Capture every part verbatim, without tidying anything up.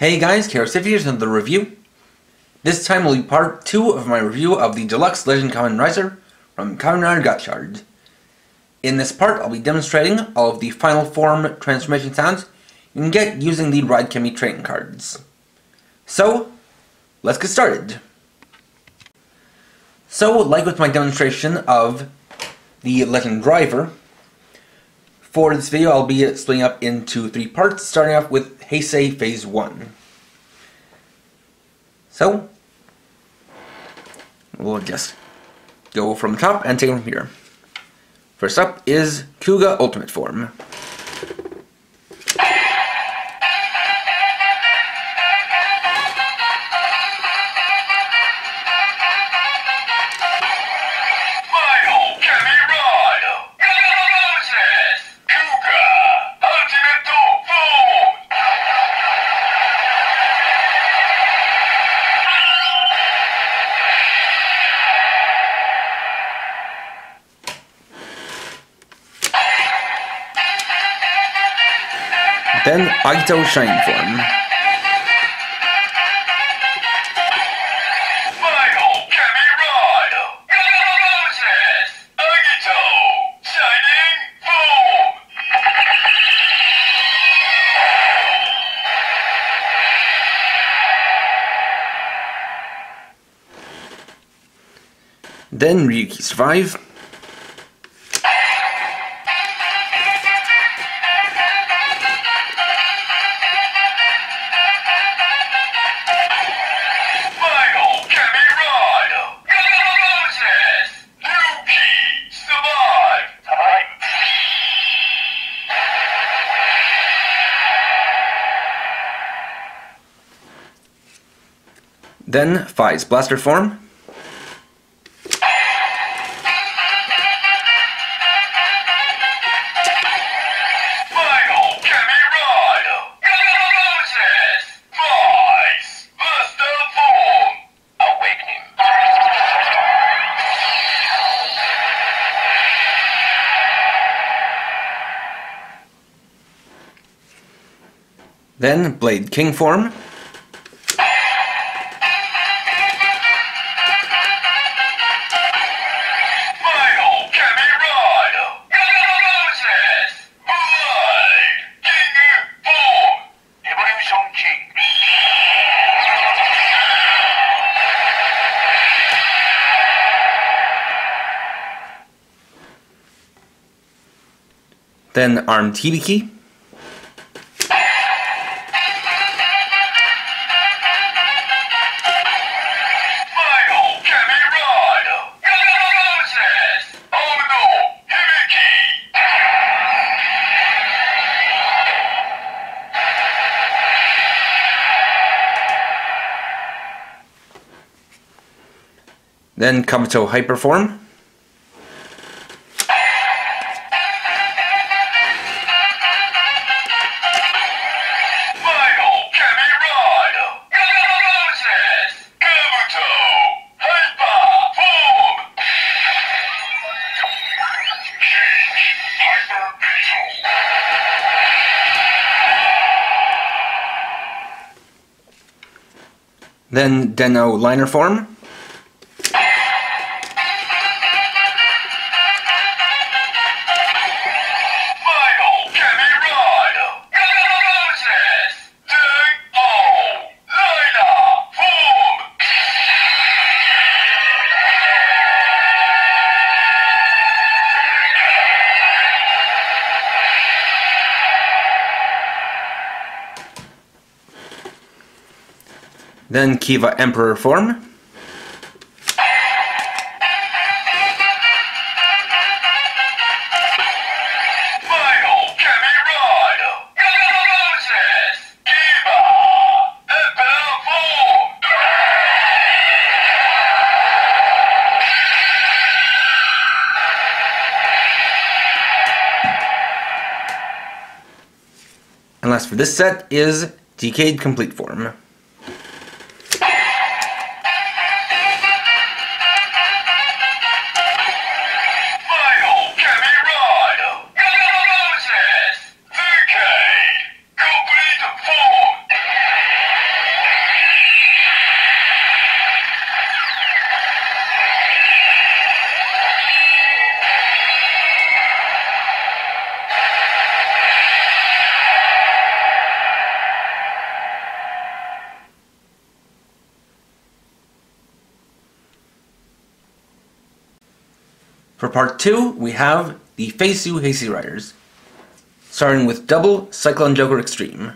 Hey guys, Karosif here with the review. This time will be part two of my review of the Deluxe Legend Kamen Riser from Kamen Rider Gotchard. In this part, I'll be demonstrating all of the final form transformation sounds you can get using the Ride Chemy trading cards. So, let's get started. So, like with my demonstration of the Legend Driver, for this video I'll be splitting up into three parts, starting off with Heisei Phase one. So, we'll just go from the top and take it from here. First up is Kuuga Ultimate Form. Then Agito Shining Form. Final Chemy Ride! Process! Agito Shining Form! Then Ryuki Survive. Then Fai's Blaster Form. Final Chemy Ride! Process! Fai's Blaster Form! Awakening! Then Blade King Form. Then Armed Hibiki. Final Chemy Ride! Process! Oh no! Hibiki! Then Kabuto Hyper Form. Then Den-O Liner Form. Final Chemy Ride! Process! Den-O Liner Form! Then Kiva Emperor Form. Final Chemy Ride! Process! Kiva Emperor Form! And last for this set is Decade Complete Form. Complete form! For part two, we have the Feisu Heisei Riders, starting with double Cyclone Joker Extreme.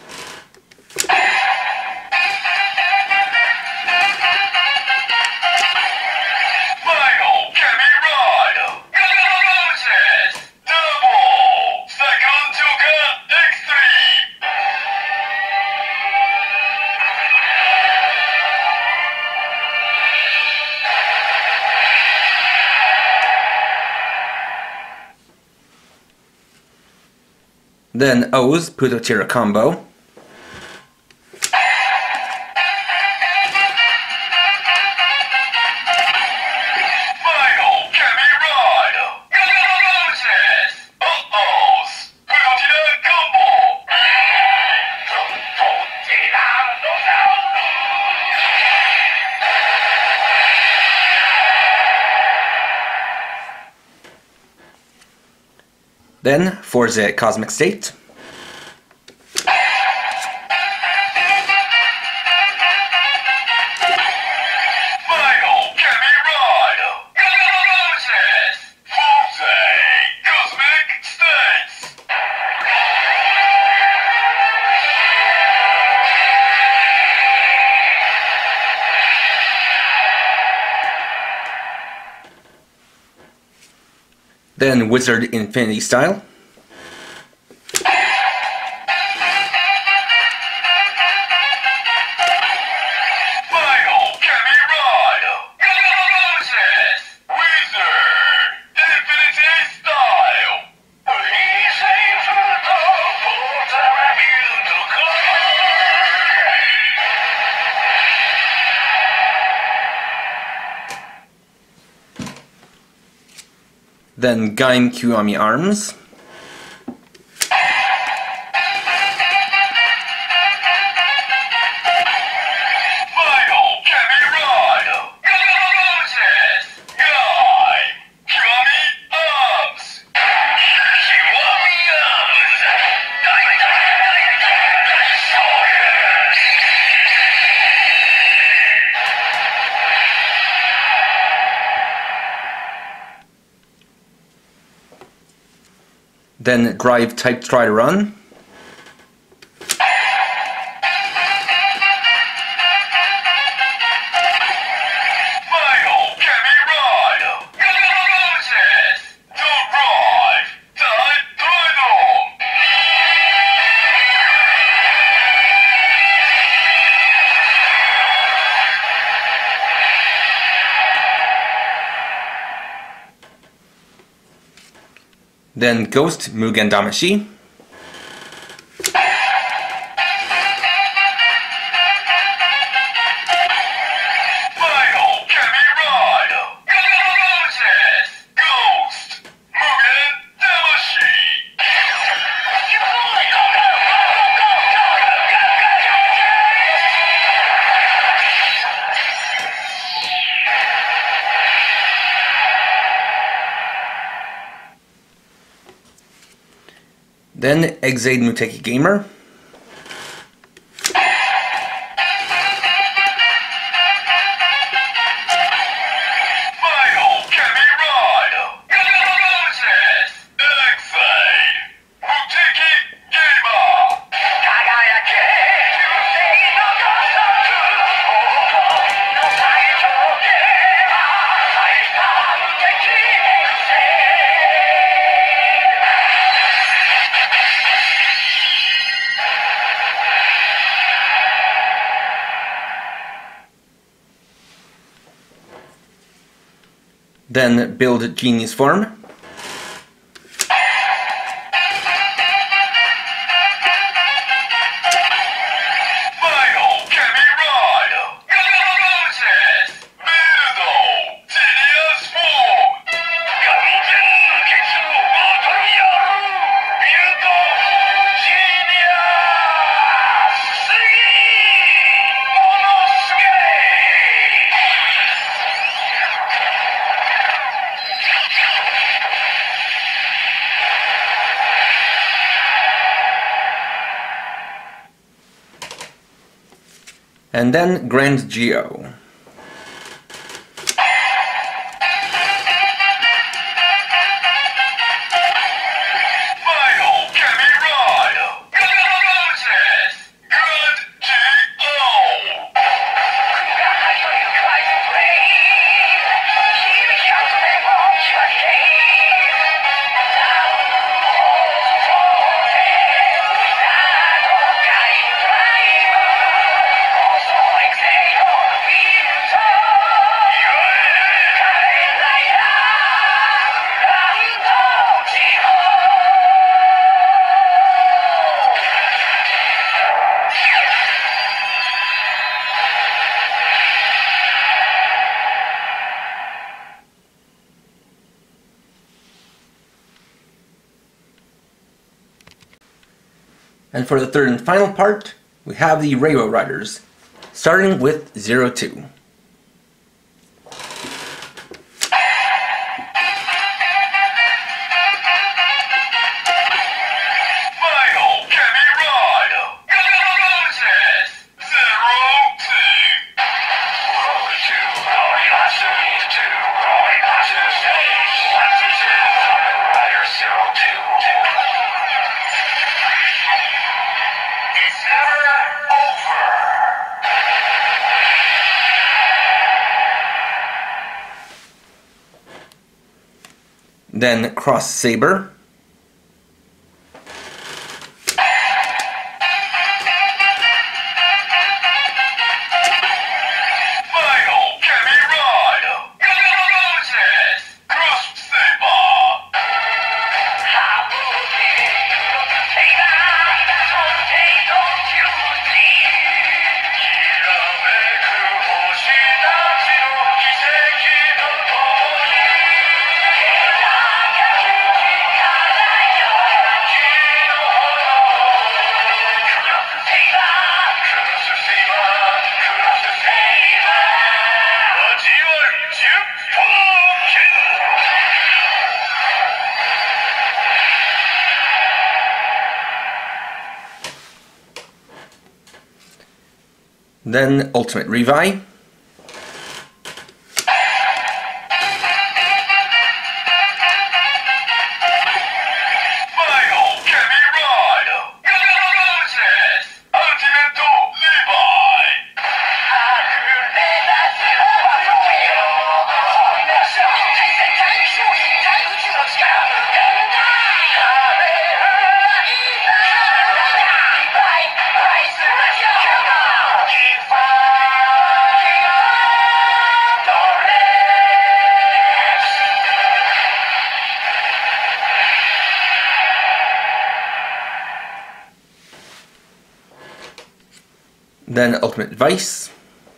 Then O's Putotira combo. Then Forza Cosmic State. Then Wizard Infinity Style. Then Gaim Kiwami Arms. Then Drive Type Try to Run. Then Ghost Mugen Damashi. Then Exade Muteki Gamer. Then build Genius Form. And then Grand Geo. And for the third and final part, we have the Rainbow Riders, starting with zero two. Then Cross Saber. Then Ultimate Revi. Then Ultimate Vice.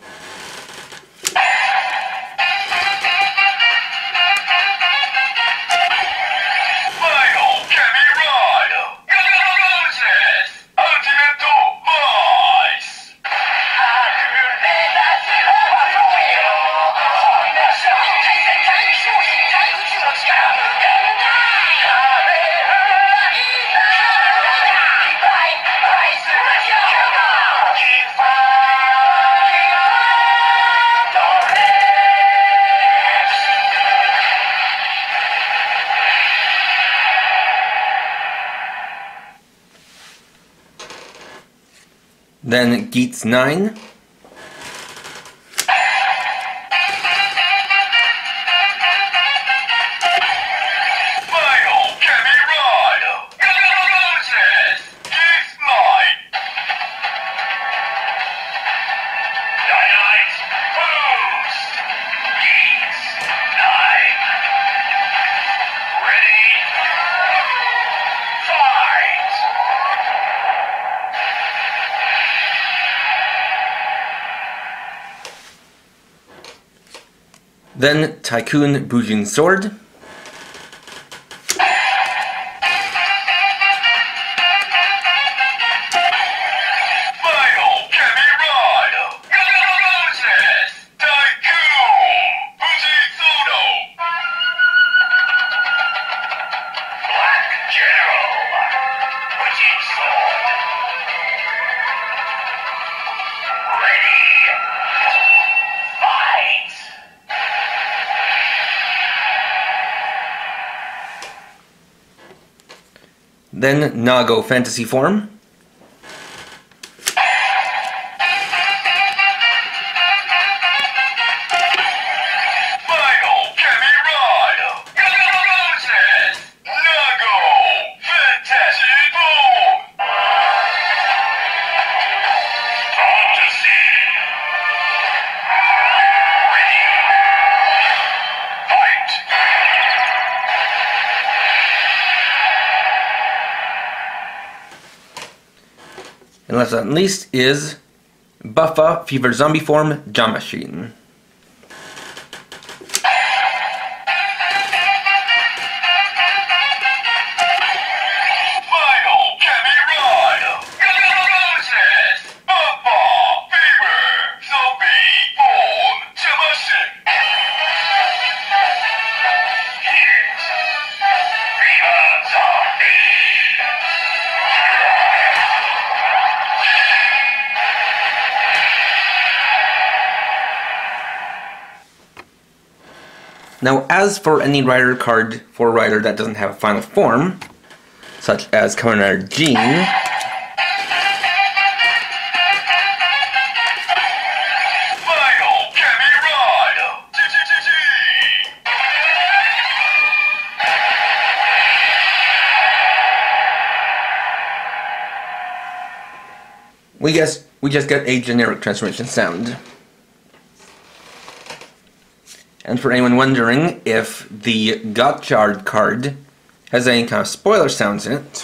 Then Geats nine. Then Tycoon Bujin Sword. Then Nago Fantasy Form. And last but not least is Buffa Fever Zombie Form Jam Machine. Final Kemi Ride! Now, as for any rider card for a rider that doesn't have a final form, such as Kamen Rider Jean, Final Kamen Rider. T T T T. we guess we just get a generic transformation sound. And for anyone wondering if the Gotchard card has any kind of spoiler sounds in it,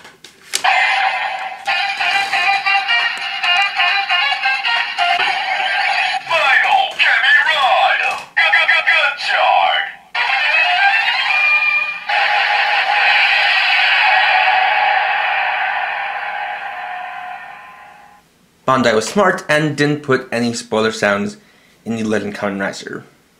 Final Kamen Rider. Gotchard. Bandai was smart and didn't put any spoiler sounds in the Legend Kamen Riser.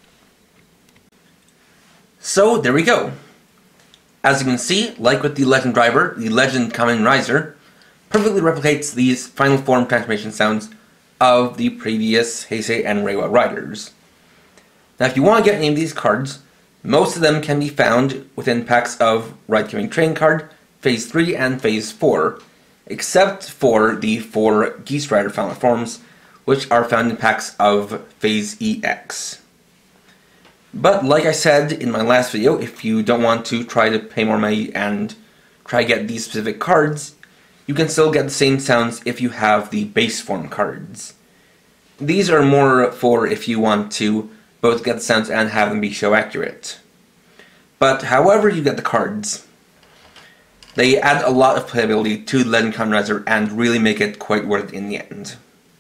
So there we go. As you can see, like with the Legend Driver, the Legend Kamen Riser perfectly replicates these final form transformation sounds of the previous Heisei and Reiwa riders. Now if you want to get any of these cards, most of them can be found within packs of Ride Coming Train Card, Phase three and Phase four, except for the four Geese Rider final forms, which are found in packs of Phase E X. But like I said in my last video, if you don't want to try to pay more money and try to get these specific cards, you can still get the same sounds if you have the base form cards. These are more for if you want to both get the sounds and have them be show accurate. But however you get the cards, they add a lot of playability to Legend Kamen Riser and really make it quite worth it in the end.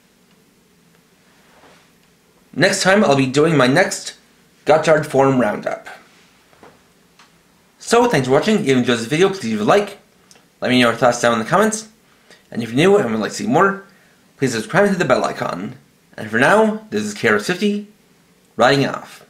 Next time I'll be doing my next Gotchard form roundup. So thanks for watching. If you enjoyed this video, please leave a like. Let me know your thoughts down in the comments. And if you're new and would like to see more, please subscribe and hit the bell icon. And for now, this is K R S fifty, riding off.